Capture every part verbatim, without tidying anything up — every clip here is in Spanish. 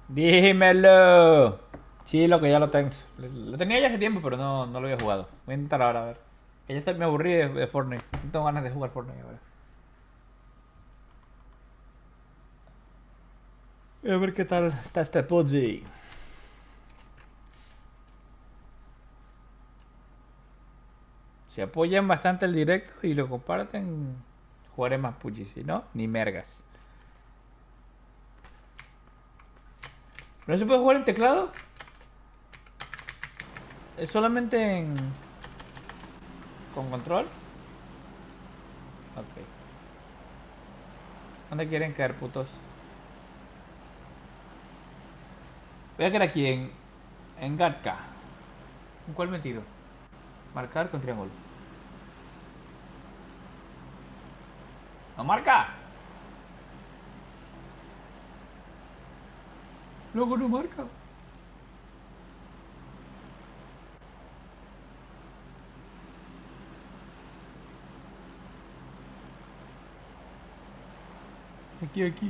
Dímelo. Sí, lo que ya lo tengo. Lo tenía ya hace tiempo, pero no, no lo había jugado. Voy a intentar ahora, a ver. Que ya está- me aburrí de, de Fortnite. No tengo ganas de jugar Fortnite ahora. A ver qué tal está este P U B G. Si apoyan bastante el directo y lo comparten, jugaré más P U B G. Si no, ni mergas. ¿No se puede jugar en teclado? ¿Es solamente en... con control? Ok. ¿Dónde quieren caer, putos? Voy a caer aquí en... en Gatka. ¿En cuál me tiro? Marcar con triángulo. ¡No marca! Luego no marca. Aquí, aquí.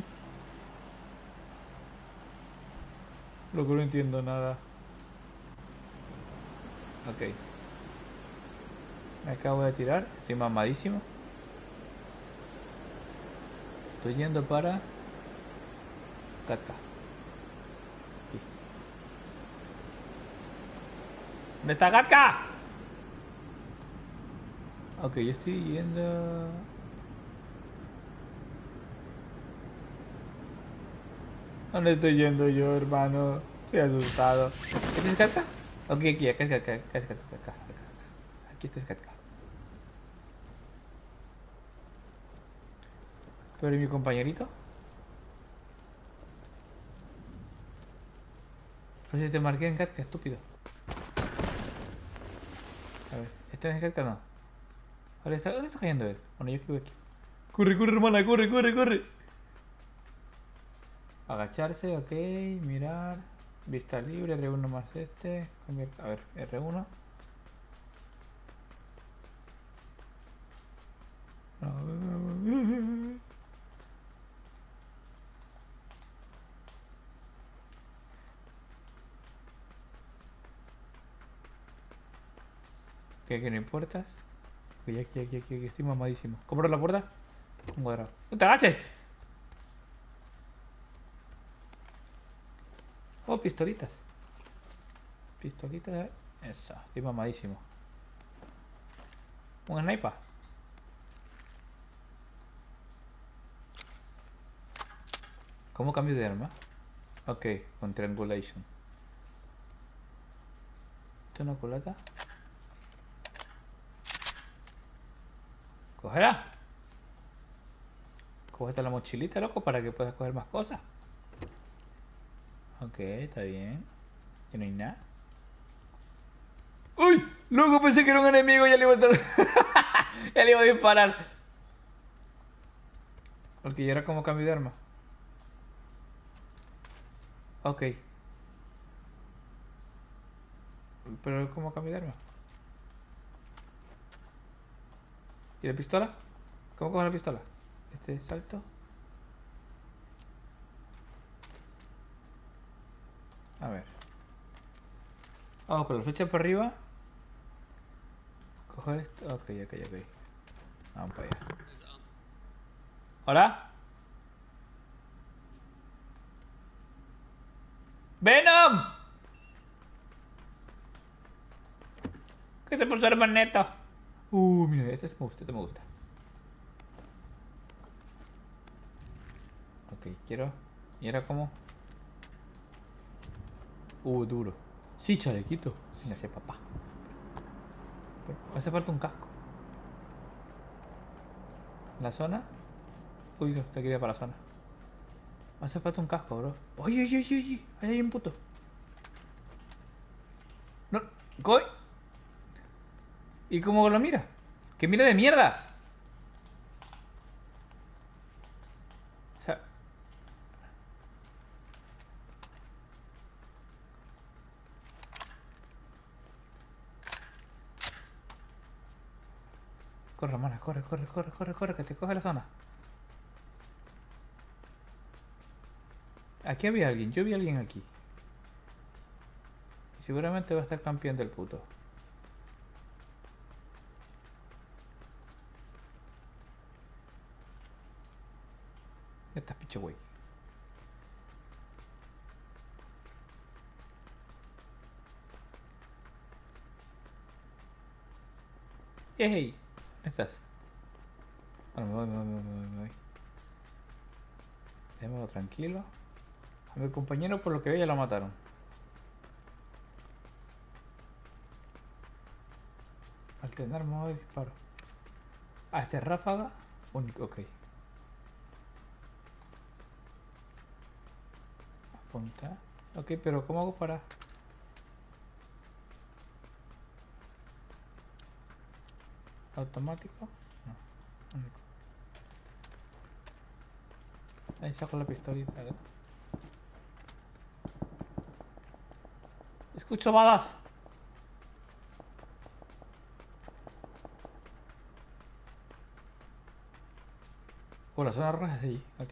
Luego no entiendo nada. Ok. Me acabo de tirar. Estoy mamadísimo. Estoy yendo para... Gatka. Aquí. ¿Dónde está Gatka? Ok, yo estoy yendo... ¿Dónde estoy yendo yo, hermano? Estoy asustado. ¿Este es Gatka? Ok, aquí, acá es Gatka. Acá es Gatka. Acá, acá, acá. Aquí está Gatka. Pero ¿y mi compañerito? Pues si te marqué en Gatka, estúpido. A ver, ¿este es Gatka o no? ¿Dónde está, ¿Dónde está cayendo él? Bueno, yo estoy aquí. Corre, corre, hermana, corre, corre, corre. Agacharse, ok, mirar. Vista libre, R uno más este. A ver, R uno. Que, que no importas. Aquí, aquí, aquí, aquí, aquí, estoy mamadísimo. ¿Compro la puerta? Un cuadrado. ¡No te agaches! Oh, pistolitas. Pistolitas, eh. Eso, estoy mamadísimo. Un sniper. ¿Cómo cambio de arma? Ok, con triangulation. ¿Esto es una culata? ¡Cógela! Cógete la mochilita, loco, para que puedas coger más cosas. Ok, está bien. Que no hay nada. ¡Uy! Luego pensé que era un enemigo y ya le iba a entrar. Ya le iba a disparar. Porque ya era como cambio de arma. Ok. Pero es como cambio de arma. ¿Y la pistola? ¿Cómo cojo la pistola? Este salto. A ver. Vamos con la flecha para arriba. Cojo esto. Ok, ok, ok. Vamos para allá. ¿Hola? ¡Venom! ¿Qué te pasa, hermanito? Uh, mira, este me gusta, este me gusta. Ok, quiero. ¿Y ahora cómo? Uh, duro. Sí, chalequito. Véngase, papá. Pero hace falta un casco. ¿La zona? Uy, no, te quería para la zona. Hace falta un casco, bro. Oye, oye, oye, oye. Ahí hay un puto. No, ¿coy? ¿Y cómo lo mira? ¡Que mira de mierda! O sea, corre, hermana, corre, corre, corre, corre, corre, que te coge la zona. Aquí había alguien, yo vi a alguien aquí. Y seguramente va a estar campeón del puto. Ya estás picho, güey. ¡Ey! ¿Dónde estás? Bueno, me voy, me voy, me voy, me voy, me voy. Déjame tranquilo. A mi compañero, por lo que veo, ya lo mataron. Alternar modo de disparo. Ah, este es ráfaga. Único, ok. Apunta. Ok, pero ¿cómo hago para...? ¿Automático? No. Único. Ahí saco la pistolita, ¿eh? Escucho balas. Oh, la zona roja es allí, ok.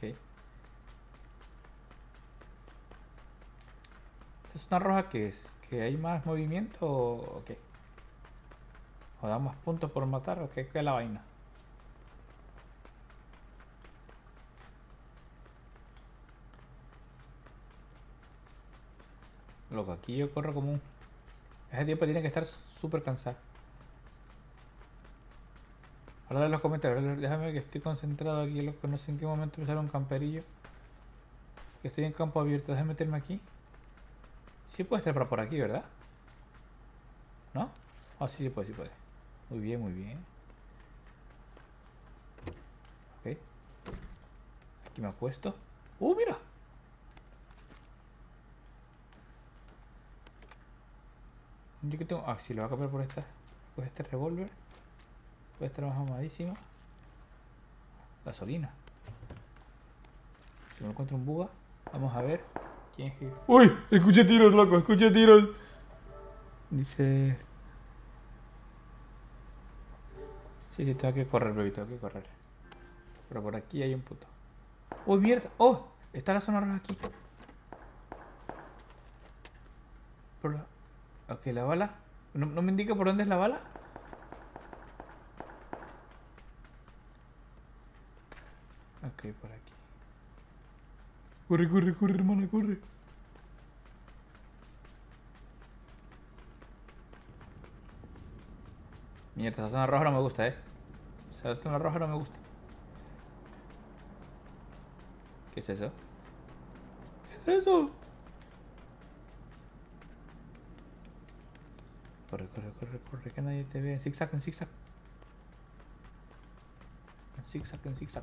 ¿Esa zona roja qué es? ¿Que hay más movimiento o qué? ¿O da más puntos por matar o qué, qué es la vaina? Loco, aquí yo corro como un... Ese tiempo tiene que estar súper cansado. Ahora en los comentarios, déjame que estoy concentrado aquí, loco, no sé en qué momento me sale un camperillo. Que estoy en campo abierto, déjame meterme aquí. Sí puede estar por aquí, ¿verdad? ¿No? Ah, sí, sí puede, sí puede. Muy bien, muy bien. Ok. Aquí me acuesto. ¡Uh, mira! Yo que tengo... Ah, sí, lo voy a cambiar por esta. Pues este revólver. Puede estar más mamadísimo. Gasolina. Si me encuentro un buga. Vamos a ver. ¿Quién es que...? ¡Uy! Escuché tiros, loco, escuché tiros. Dice... Sí, sí, tengo que correr, baby, tengo que correr. Pero por aquí hay un puto. ¡Oh, mierda! ¡Oh! Está la zona roja aquí. Por la... Ok, la bala. ¿No, ¿No me indica por dónde es la bala? Ok, por aquí. Corre, corre, corre, hermana, corre. Mierda, esa zona roja no me gusta, eh. Esa zona roja no me gusta. ¿Qué es eso? ¿Qué es eso? Corre, corre, corre, corre, que nadie te ve. En zigzag, en zigzag. En zigzag, en zigzag.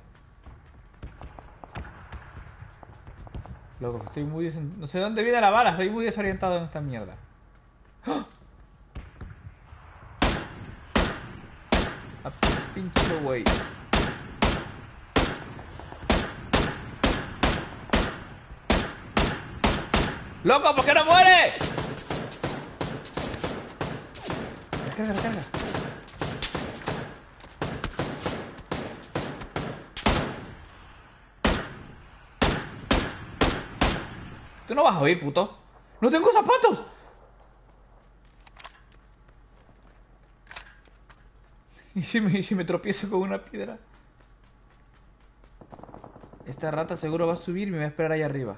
Loco, estoy muy desen... No sé dónde viene la bala, estoy muy desorientado en esta mierda. ¡Ah! A pinche güey. ¡Loco, por qué no muere! Recarga, recarga. Tú no vas a oír, puto. ¡No tengo zapatos! ¿Y si me, y si me tropiezo con una piedra? Esta rata seguro va a subir y me va a esperar ahí arriba.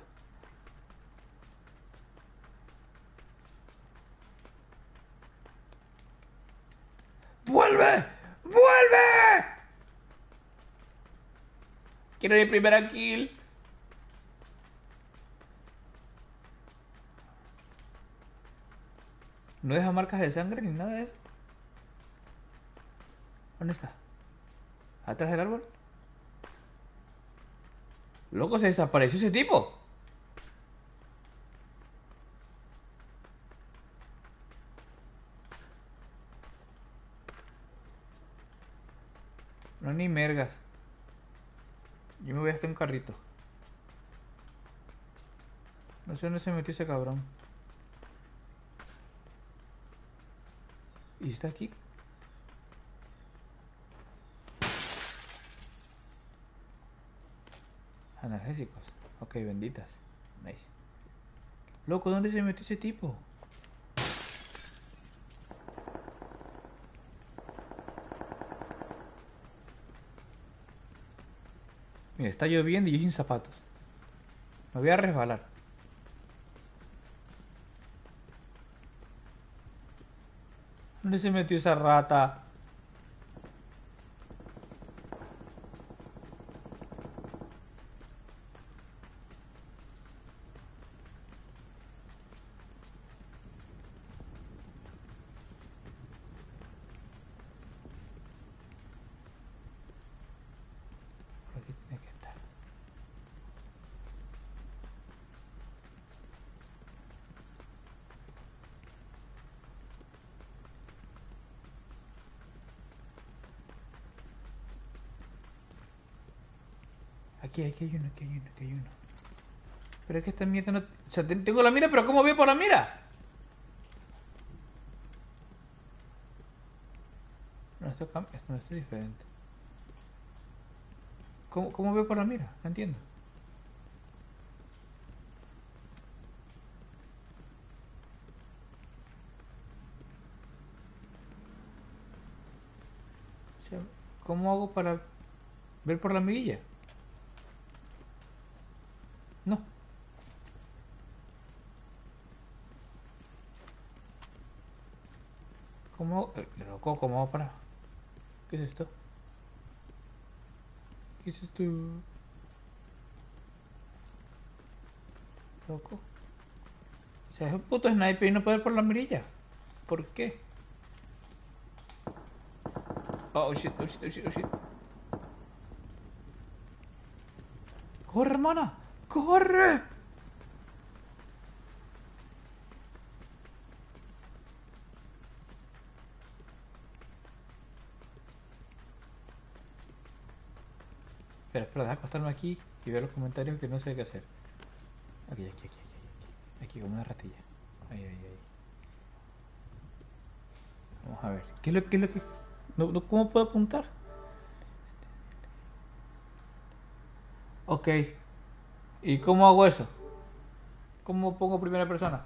¡Vuelve! ¡Vuelve! Quiero mi primera kill. No deja marcas de sangre ni nada de eso. ¿Dónde está? ¿Atrás del árbol? Loco, se desapareció ese tipo. No, ni mergas. Yo me voy hasta un carrito. No sé dónde se metió ese cabrón. ¿Y está aquí? Analgésicos. Ok, benditas. Nice. Loco, ¿dónde se metió ese tipo? Mira, está lloviendo y yo sin zapatos. Me voy a resbalar. ¿Dónde se metió esa rata? Por aquí tiene que estar. Aquí, aquí hay uno, aquí hay uno, aquí hay uno. Pero es que esta mierda no... O sea, tengo la mira, pero ¿cómo veo por la mira? No, esto, esto no, esto es diferente. ¿Cómo, ¿Cómo veo por la mira? No entiendo. O sea, ¿cómo hago para ver por la mirilla? No. ¿Cómo hago? Eh, loco, ¿cómo hago para...? ¿Qué es esto? ¿Qué es esto? Loco. O sea, es un puto sniper y no puede ver por la mirilla. ¿Por qué? Oh shit, oh shit, oh shit, oh shit. ¡Corre, hermana! ¡Corre! Espera, espera, deja acostarme aquí y ver los comentarios que no sé qué hacer. Aquí, aquí, aquí, aquí, aquí. Aquí, como una ratilla. Ahí, ahí, ahí. Vamos a ver. ¿Qué es lo, qué es lo que...? No, no, ¿cómo puedo apuntar? Ok. ¿Y cómo hago eso? ¿Cómo pongo primera persona?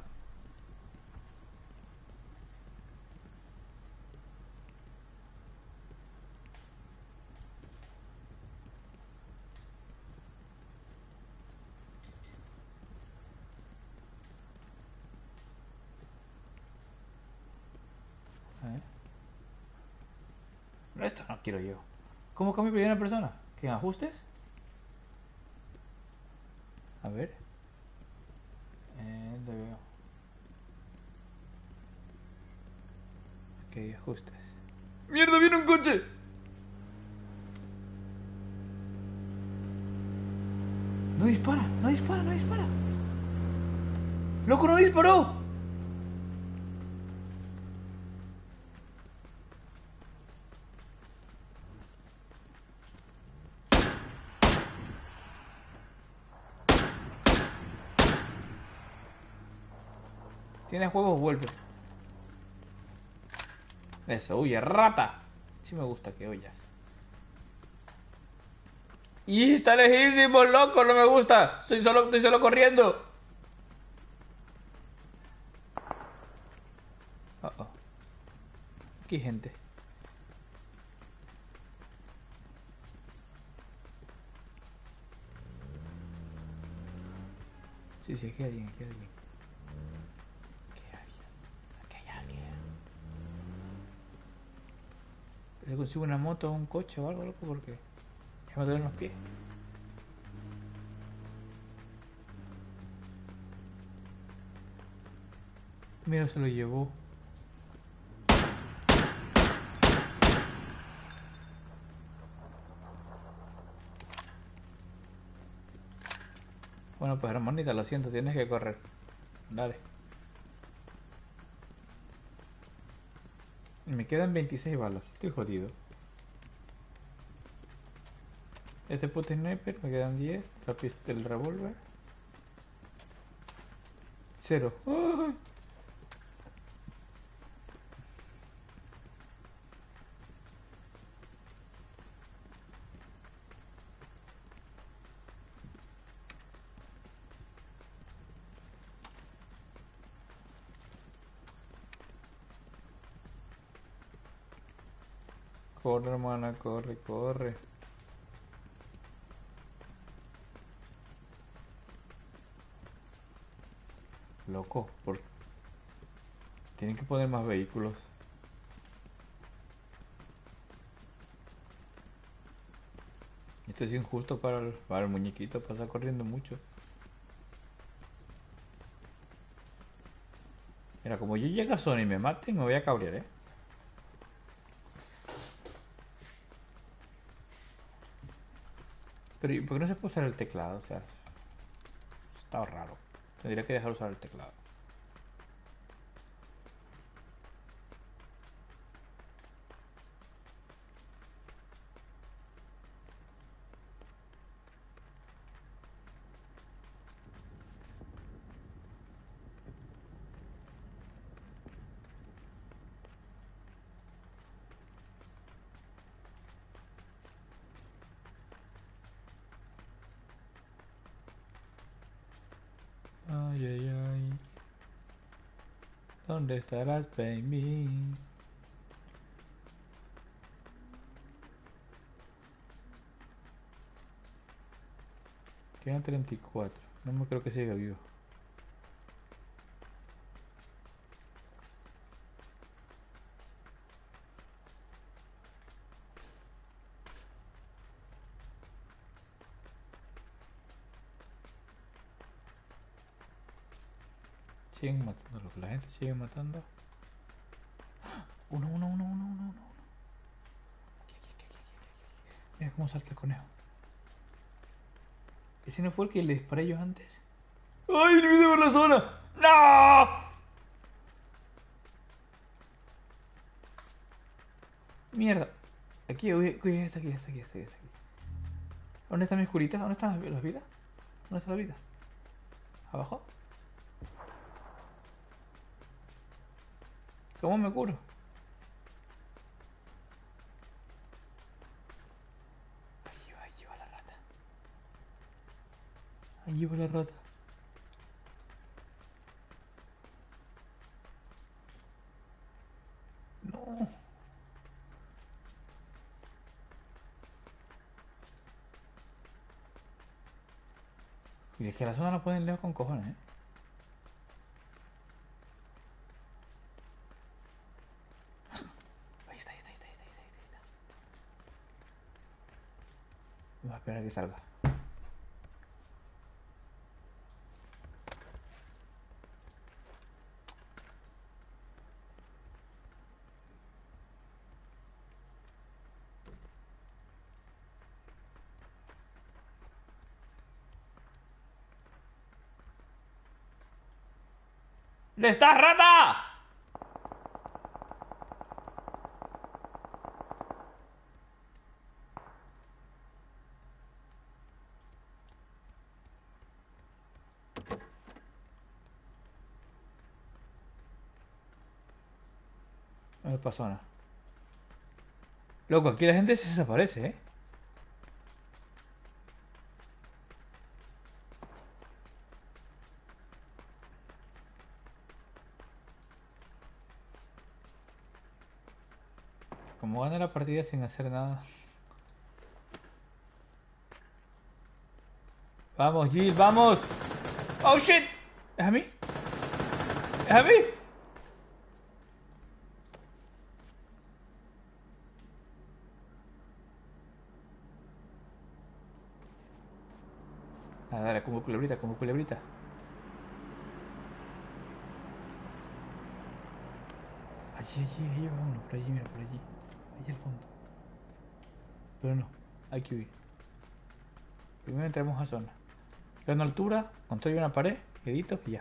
A ver. No, esto no quiero yo. ¿Cómo cambio primera persona? ¿Qué ajustes? A ver. Eh, lo veo. Ok, ajustes. ¡Mierda, viene un coche! No dispara, no dispara, no dispara. ¡Loco, no disparó! Tienes huevos, vuelve. Eso, huye, rata. Sí me gusta que huyas. Y está lejísimo, loco, no me gusta. Soy solo, estoy solo corriendo. Oh, oh. Aquí hay gente. Sí, sí, aquí hay alguien, aquí hay alguien. Aquí hay alguien. Aquí hay alguien. ¿Le consigo una moto o un coche o algo, loco? Porque ya me duelen los pies. Mira, se lo llevó. Bueno, pues hermanita, lo siento, tienes que correr. Dale. Me quedan veintiséis balas, estoy jodido. Este puto sniper, me quedan diez. La pista, el revólver. Cero. ¡Ay! Corre, hermana, corre, corre. Loco, por... tienen que poner más vehículos. Esto es injusto para el, para el muñequito, pasa corriendo mucho. Mira, como yo llegue a zona y me maten, me voy a cabrear, ¿eh? Pero ¿y por qué no se puede usar el teclado? O sea, está raro. Tendría que dejar usar el teclado. Ay, ay, ay. ¿Dónde estarás, baby? Quedan treinta y cuatro. No me creo que siga vivo. Siguen matando, lo que la gente sigue matando. Uno, uno, uno, uno, uno, uno. Aquí, aquí, aquí, aquí, aquí. Mira cómo salta el conejo. ¿Ese no fue el que le disparé yo antes? ¡Ay, olvidé ver la zona! ¡No! Mierda. Aquí, uy, uy, está aquí, está aquí, está aquí, está aquí. ¿Dónde están mis curitas? ¿Dónde están las, las vidas? ¿Dónde está la vida? ¿Abajo? ¿Cómo me curo? Ahí va, ahí va la rata. Ahí va la rata. No. Y es que la zona la pueden leer con cojones, ¿eh? Ahí está, ahí está, ahí está, ahí está, ahí está, ahí está. Vamos a esperar a que salga. ¡Le estás, rata! No me pasó nada. Loco, aquí la gente se desaparece, ¿eh? Como gana la partida sin hacer nada. Vamos, Jill, vamos. Oh shit. ¿Es a mí? ¿Es a mí? Nada, dale, como culebrita, como culebrita. Allí, allí, allí va uno, por allí, mira, por allí. Allí al fondo. Pero no, hay que huir. Primero entramos a zona. Gano altura, construyo una pared, edito y ya.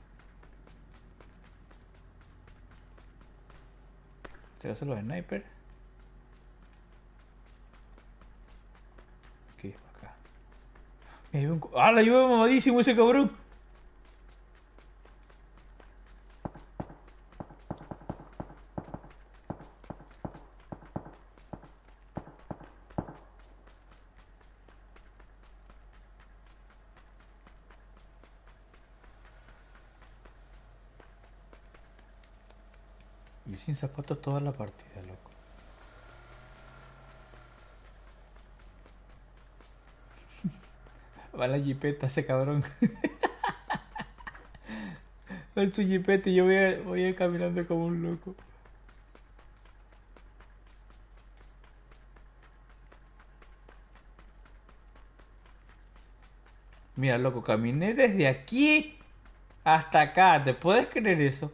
Estos son los snipers. Aquí, para acá. Me llevo un... ¡Ah, la llevo mamadísimo ese cabrón! Yo sin zapatos toda la partida, loco. Va la jipeta ese cabrón. Va en su jipeta y yo voy a, voy a ir caminando como un loco. Mira, loco, caminé desde aquí hasta acá. ¿Te puedes creer eso?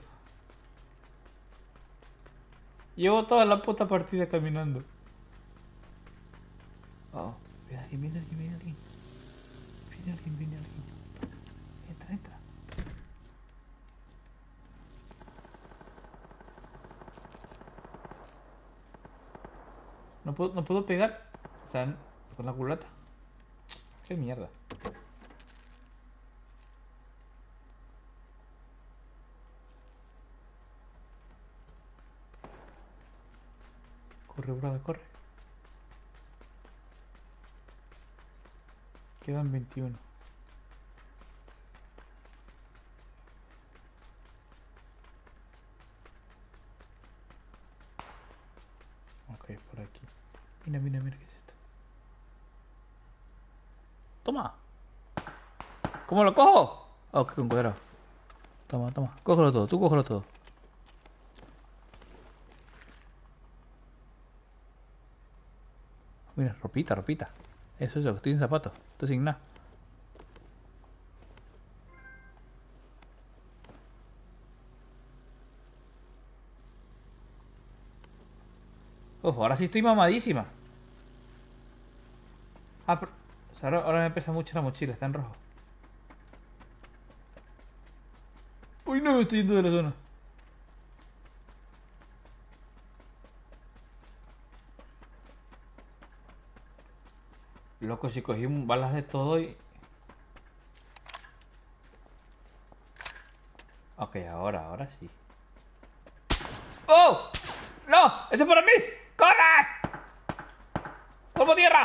Llevo toda la puta partida caminando. Oh, viene alguien, viene alguien, viene alguien. Viene alguien, viene alguien. Entra, entra. No puedo, no puedo pegar. O sea, con la culata. Qué mierda. Corre, brother, corre. Quedan veintiuno. Ok, por aquí. Mira, mira, mira, ¿qué es esto? Toma. ¿Cómo lo cojo? Oh, qué concuerdo. Toma, toma. Cógelo todo, tú cógelo todo. Mira, ropita, ropita. Eso, eso, estoy sin zapatos. Estoy sin nada. Uf, ahora sí estoy mamadísima. Ah, pero... o sea, ahora, ahora me pesa mucho la mochila, está en rojo. Uy, no, me estoy yendo de la zona. Loco, si cogí un- balas de todo y... Ok, ahora, ahora sí. ¡Oh! ¡No! ¡Eso es para mí! ¡Corre! ¡Como tierra!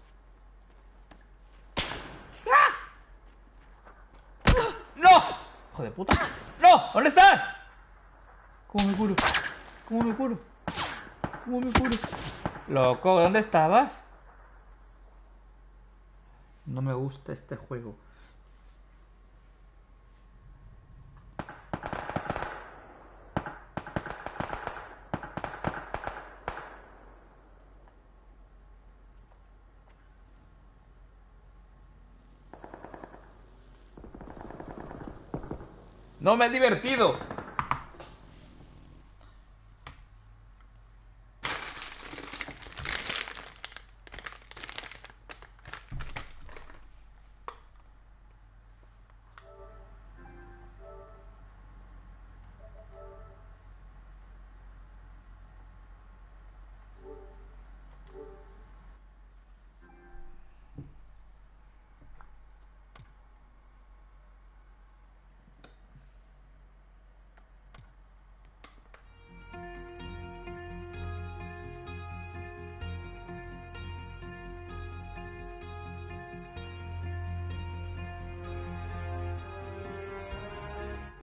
¡No! ¡Hijo de puta! ¡No! ¿Dónde estás? ¿Cómo me curo? ¿Cómo me curo? ¿Cómo me curo? Loco, ¿dónde estabas? No me gusta este juego. ¡No me he divertido!